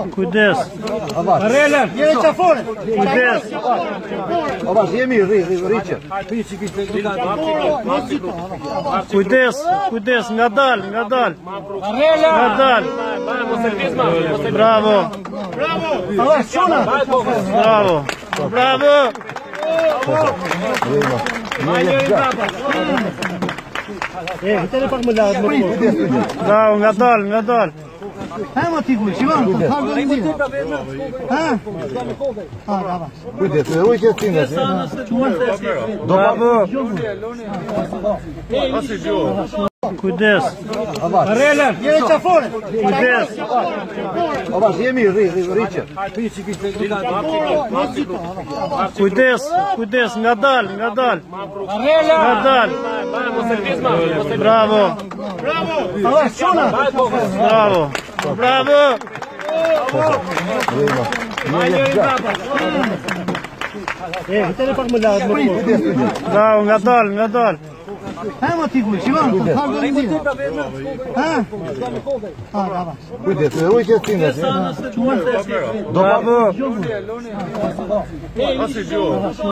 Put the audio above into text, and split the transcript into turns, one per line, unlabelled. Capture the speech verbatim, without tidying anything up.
Kujdes.
Relen, jeni qafore.
Kujdes.
Babash, jemi rri, rri, rri që.
Kujdes, kujdes, nga dal, nga dal.
Relen.
Nga dal. Bravo.
Allah çona.
Bravo. Bravo.
E, këtëre pak më lartë më kohë.
Bravo, nga dal, nga dal.
Ha më ti ku, shikon, ka gjë. Ha? Ha, bravo.
Kujdes, rruaj që ti nëse.
Bravo. Kujdes.
Relen, jeni qafore.
Kujdes.
Babash, jemi rri, rri, rri që.
Kujdes, kujdes, nga dal, nga dal.
Relen.
Nga dal. Bravo.
Allah çona.
Bravo. Bravo.
E, këtëre pak më lartë më kohë.
Bravo, nga dal, nga dal.
Ha më ti ku, shikon, ka gjë. Ha? Ha, bravo.
Kujdes, rruaj që ti nëse.
Bravo.